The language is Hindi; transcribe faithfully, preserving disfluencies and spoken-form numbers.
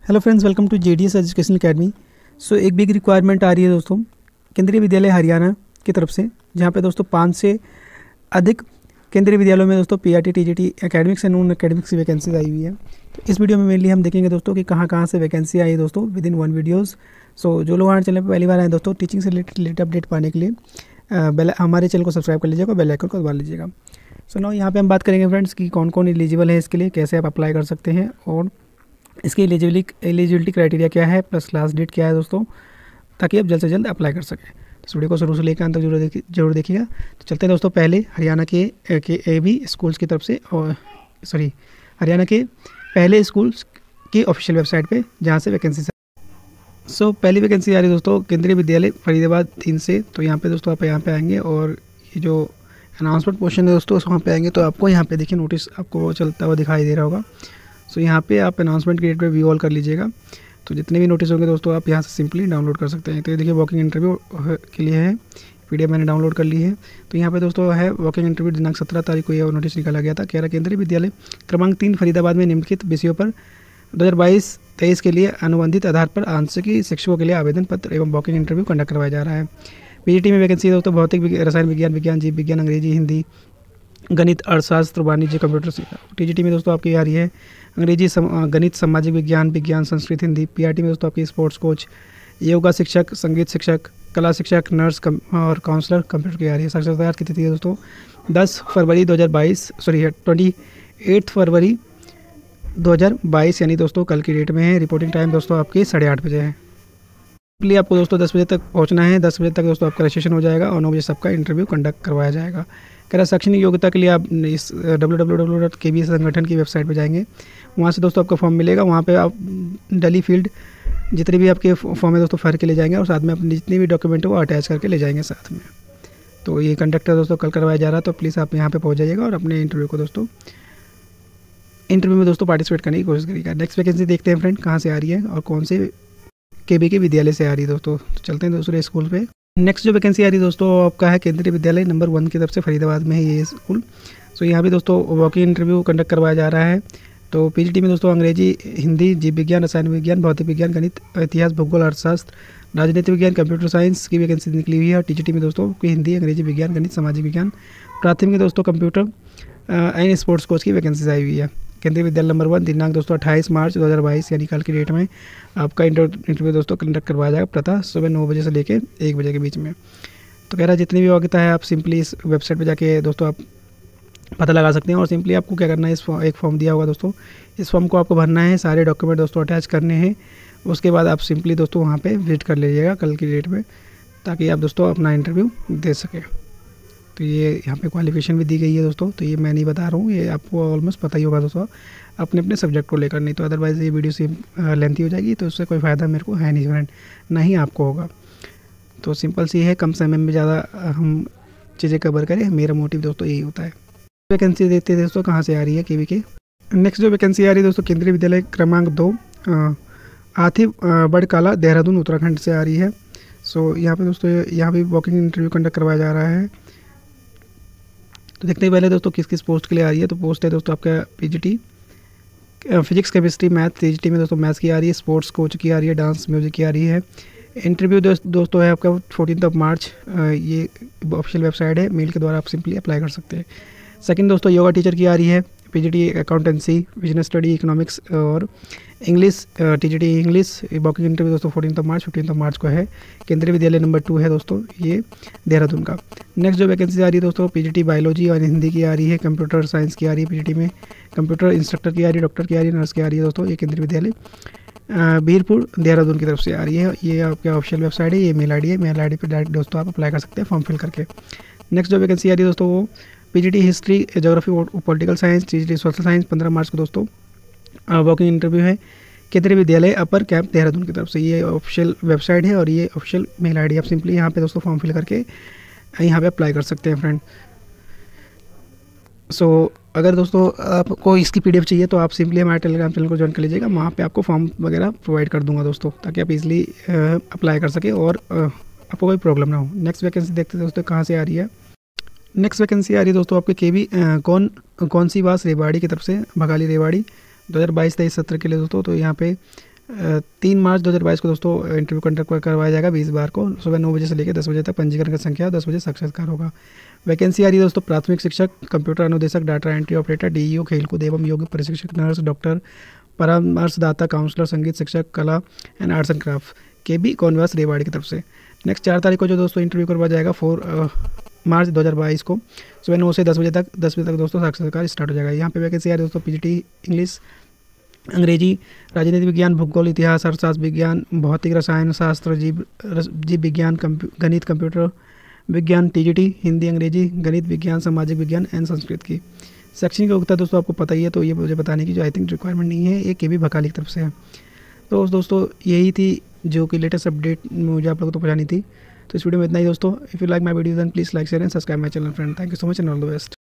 Hello friends, welcome to JDS education academy. So एक बिग रिक्वायरमेंट आ रही है दोस्तों केंद्रीय विद्यालय हरियाणा की तरफ से, जहाँ पे दोस्तों पाँच से अधिक केंद्रीय विद्यालयों में दोस्तों PRT, TGT, academics and non academics की वैकेंसीज आई हुई है। तो इस वीडियो में मेनली हम देखेंगे दोस्तों कि कहाँ कहाँ से वैकेंसी आई है दोस्तों within one videos. So जो लोग हमारे चैनल पर पहली बार आए दोस्तों टीचिंग से रिलेटेड रिलेटेड अपडेट पाने के लिए बेल हमारे चैनल को सब्सक्राइब कर लीजिएगा, बेल आइकन को दबा लीजिएगा। सो नाउ यहाँ पे हम बात करेंगे फ्रेंड्स कि कौन कौन एलिजिबल है इसके लिए, कैसे आप अप्लाई कर सकते हैं और इसकी एलिजिबिलिटी एलिजिबिलिटी क्राइटेरिया क्या है, प्लस लास्ट डेट क्या है दोस्तों, ताकि आप जल्द से जल्द अप्लाई कर सकें। तो इस वीडियो को शुरू से लेकर अंत तक जरूर देखिए जरूर देखिएगा। तो चलते हैं दोस्तों पहले हरियाणा के के ए बी स्कूल्स की तरफ से, और सॉरी हरियाणा के पहले स्कूल्स की ऑफिशियल वेबसाइट पे जहाँ से वैकेंसी। सो so, पहली वैकेंसी आ रही है दोस्तों केंद्रीय विद्यालय फरीदाबाद तीन से। तो यहाँ पे दोस्तों आप यहाँ पे आएंगे और ये जो अनाउंसमेंट पोर्शन है दोस्तों वहाँ पे आएंगे तो आपको यहाँ पे देखिए नोटिस आपको चलता हुआ दिखाई दे रहा होगा। सो so, यहाँ पे आप अनाउंसमेंट के डेट पे व्यू ऑल कर लीजिएगा। तो जितने भी नोटिस होंगे दोस्तों आप यहाँ से सिंपली डाउनलोड कर सकते हैं। तो ये देखिए वॉकिंग इंटरव्यू के लिए है, पीडीएफ मैंने डाउनलोड कर ली है। तो यहाँ पे दोस्तों है वॉकिंग इंटरव्यू दिनांक सत्रह तारीख को यह नोटिस निकाला गया था। कह रहा केंद्रीय विद्यालय क्रमांक तीन फरीदाबाद में निम्नलिखित विषयों पर दो हज़ार बाईस तेईस के लिए अनुबंधित आधार पर आंशिकी शिक्षकों के लिए आवेदन पत्र एवं वॉकिंग इंटरव्यू कंडक्ट करवाया जा रहा है। पीजीटी में वैकेंसी है दोस्तों भौतिक रसायन विज्ञान, विज्ञान जीव विज्ञान, अंग्रेजी, हिंदी, गणित, अर्थशास्त्र, वाणिज्य, कंप्यूटर। टीजीटी में दोस्तों आपकी आ रही है अंग्रेजी, सम, गणित, सामाजिक विज्ञान, विज्ञान, संस्कृत, हिंदी। पीआरटी में दोस्तों आपकी स्पोर्ट्स कोच, योगा शिक्षक, संगीत शिक्षक, कला शिक्षक, नर्स कम, और काउंसलर कंप्यूटर की आ रही है। साक्षरता की तिथि है दोस्तों दस फरवरी दो हज़ार बाईस सॉरी ट्वेंटी एट फरवरी दो हज़ार बाईस यानी दोस्तों कल की डेट में है। रिपोर्टिंग टाइम दोस्तों आपकी साढ़े आठ बजे है। सिंपली आपको दोस्तों दस बजे तक पहुंचना है। दस बजे तक दोस्तों आपका रजिस्ट्रेशन हो जाएगा और नौ बजे सबका इंटरव्यू कंडक्ट करवाया जाएगा। कह रहा शैक्षणिक योग्यता के लिए आप इस W W W dot K B S संगठन की वेबसाइट पर जाएंगे, वहाँ से दोस्तों आपका फॉर्म मिलेगा। वहाँ पे आप डेली फील्ड जितने भी आपके फॉर्म है दोस्तों भर के ले जाएंगे और साथ में अपने जितने भी डॉक्यूमेंट है वो अटैच करके ले जाएंगे साथ में। तो ये कंडक्टर दोस्तों कल करवाया जा रहा है, तो प्लीज़ आप यहाँ पर पहुँच जाइएगा और अपने इंटरव्यू को दोस्तों इंटरव्यू में दोस्तों पार्टिसिपेट करने की कोशिश करिएगा। नेक्स्ट वैकेंसी देखते हैं फ्रेंड कहाँ से आ रही है और कौन से केबी के विद्यालय से आ रही है दोस्तों। तो चलते हैं दूसरे स्कूल पे। नेक्स्ट जो वैकेंसी आ रही है दोस्तों आपका है केंद्रीय विद्यालय नंबर वन की तरफ से, फरीदाबाद में है ये स्कूल। सो यहाँ भी दोस्तों वॉकिंग इंटरव्यू कंडक्ट करवाया जा रहा है। तो पीजीटी में दोस्तों अंग्रेजी, हिंदी, जीव विज्ञान, रसायन विज्ञान, भौतिक विज्ञान, गणित, इतिहास, भूगोल, अर्थशास्त्र, राजनीति विज्ञान, कंप्यूटर साइंस की वैकेंसी निकली हुई है। और टीजीटी में दोस्तों हिंदी, अंग्रेजी, विज्ञान, गणित, सामाजिक विज्ञान, प्राथमिक दोस्तों कंप्यूटर एंड स्पोर्ट्स कोच की वैकेंसी आई हुई है। केंद्रीय विद्यालय नंबर वन दिनांक दोस्तों अट्ठाईस मार्च दो हज़ार बाईस यानी कल की डेट में आपका इंटरव्यू दोस्तों कंडक्ट करवाया जाएगा प्रातः सुबह नौ बजे से लेकर एक बजे के बीच में। तो कह रहा है जितनी भी योग्यता है आप सिंपली इस वेबसाइट पे जाके दोस्तों आप पता लगा सकते हैं। और सिंपली आपको क्या करना है, इस एक फॉर्म दिया होगा दोस्तों, इस फॉर्म को आपको भरना है, सारे डॉक्यूमेंट दोस्तों अटैच करने हैं। उसके बाद आप सिंपली दोस्तों वहाँ पर विजिट कर लीजिएगा कल की डेट में, ताकि आप दोस्तों अपना इंटरव्यू दे सकें। तो ये यहाँ पे क्वालिफिकेशन भी दी गई है दोस्तों, तो ये मैं नहीं बता रहा हूँ, ये आपको ऑलमोस्ट पता ही होगा दोस्तों अपने अपने सब्जेक्ट को लेकर, नहीं तो अदरवाइज़ ये वीडियो से लेंथी हो जाएगी, तो उससे कोई फ़ायदा मेरे को है नहीं फ्रेंड, ना ही आपको होगा। तो सिंपल सी है, कम समय में ज़्यादा हम चीज़ें कवर करें, मेरा मोटिव दोस्तों यही होता है। वैकेंसी देखते हैं दोस्तों कहाँ से आ रही है केवी के। नेक्स्ट जो वैकेंसी आ रही है दोस्तों केंद्रीय विद्यालय क्रमांक दो आथी बड़काला देहरादून उत्तराखंड से आ रही है। सो यहाँ पे दोस्तों यहाँ भी वॉकिंग इंटरव्यू कंडक्ट करवाया जा रहा है। तो देखते हैं पहले दोस्तों किस किस पोस्ट के लिए आ रही है। तो पोस्ट है दोस्तों आपका PGT physics, chemistry, math. PGT में दोस्तों मैथ्स की आ रही है, स्पोर्ट्स कोच की आ रही है, डांस म्यूजिक की आ रही है। इंटरव्यू दोस्त दोस्तों है आपका फोर्टीन ऑफ मार्च, ये ऑफिशियल वेबसाइट है, मेल के द्वारा आप सिंपली अप्लाई कर सकते हैं। सेकंड दोस्तों योगा टीचर की आ रही है, PGT accountancy, business study, economics और English, TGT English. Walking interview दोस्तों fourteen of March fifteen of March को है। केंद्रीय विद्यालय नंबर टू है दोस्तों ये देहरादून का। नेक्स्ट जो वैकेंसी आ रही है दोस्तों पीजीटी बायोलॉजी और हिंदी की आ रही है, कंप्यूटर साइंस की आ रही है पीजीटी में, कंप्यूटर इंस्ट्रक्टर की आ रही है, डॉक्टर की आ रही है, नर्स की आ रही है दोस्तों। ये केंद्रीय विद्यालय बीरपुर देहरादून की तरफ से आ रही है। ये आपका ऑफिशियल वेबसाइट है, ये मेल आई डी है, मेल आई डी पर डायरेक्ट दोस्तों आप अप्लाई कर सकते हैं फॉर्म फिल करके। नेक्स्ट जो वैकेंसी आ रही है दोस्तों वो पीजीटी हिस्ट्री, ज्योग्राफी और political science, TGT social science, पंद्रह मार्च को दोस्तों वॉकिंग इंटरव्यू है केंद्रीय विद्यालय अपर कैंप देहरादून की तरफ से। ये ऑफिशियल वेबसाइट है और ये ऑफिशियल मेल आईडी, आप सिंपली यहाँ पे दोस्तों फॉर्म फिल करके यहाँ पे अप्लाई कर सकते हैं फ्रेंड। सो so, अगर दोस्तों आपको इसकी पीडीएफ चाहिए तो आप सिंपली हमारे टेलीग्राम चैनल को ज्वाइन कर लीजिएगा, वहाँ पे आपको फॉर्म वगैरह प्रोवाइड कर दूंगा दोस्तों, ताकि आप इजीली अप्लाई कर सके और आपको कोई प्रॉब्लम ना हो। नेक्स्ट वैकेंसी देखते हैं दोस्तों कहाँ से आ रही है। नेक्स्ट वैकेंसी आ रही है दोस्तों आपके केवी कौन कौन सी बास रेवाड़ी की तरफ से, भगाली रेवाड़ी दो हज़ार बाईस तेईस सत्र के लिए दोस्तों। तो यहाँ पे तीन मार्च दो हज़ार बाईस को दोस्तों इंटरव्यू कंडक्ट करवाया जाएगा बीस बार को, सुबह नौ बजे से लेकर दस बजे तक। पंजीकरण की संख्या दस बजे साक्षात्कार होगा। वैकेंसी आ रही है दोस्तों प्राथमिक शिक्षक, कंप्यूटर अनुदेशक, डाटा एंट्री ऑपरेटर, डीईओ, खेलकूद एवं योग प्रशिक्षक, नर्स, डॉक्टर, परामर्शदाता, काउंसलर, संगीत शिक्षक, कला and arts and craft, K B कॉन्वास रेवाड़ी की तरफ से। नेक्स्ट चार तारीख को जो दोस्तों इंटरव्यू करवाया जाएगा फोर मार्च दो हज़ार बाईस को सुबह नौ से दस बजे तक दस बजे तक दोस्तों साक्षात्कार स्टार्ट हो जाएगा। यहाँ पे वैकेंसी आ रही है दोस्तों पीजीटी इंग्लिश, अंग्रेजी, राजनीति विज्ञान, भूगोल, इतिहास, अर्थशास्त्र, विज्ञान, भौतिक, रसायन शास्त्र, जीव जीव विज्ञान, गणित, कंप्यूटर विज्ञान, टीजीटी, हिंदी, अंग्रेजी, गणित, विज्ञान, सामाजिक विज्ञान एंड संस्कृत की। शैक्षणिक योग्यता दोस्तों आपको पता ही है, तो ये मुझे बताने की जो आई थिंक रिक्वायरमेंट नहीं है, ये के बी भकाली की तरफ से है। तो दोस्तों यही थी जो कि लेटेस्ट अपडेट मुझे आप लोगों को पहुँचानी थी। तो इस वीडियो में इतना ही दोस्तों। If you like my video then please like share and subscribe my channel friend. Thank you so much and all the best.